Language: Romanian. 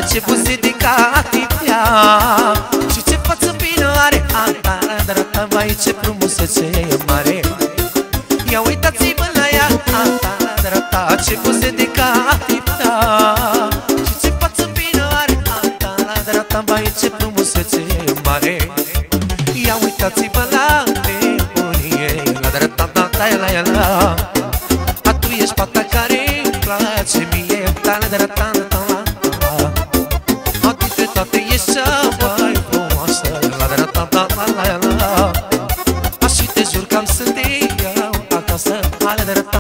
ce buze de catifea și ce față bină are. Anta, vai, ce frumusețe e mare. Ia uitați-vă la ea, anta, ce buze de catifea și ce față bină are. Anta, vai, ce frumusețe e mare. Ia uitați-vă la nebunie, la. A tu ești fata care-mi place mie, a dintre toate ești cea mai frumoasă, la. Și te jur că am să te iau acasă,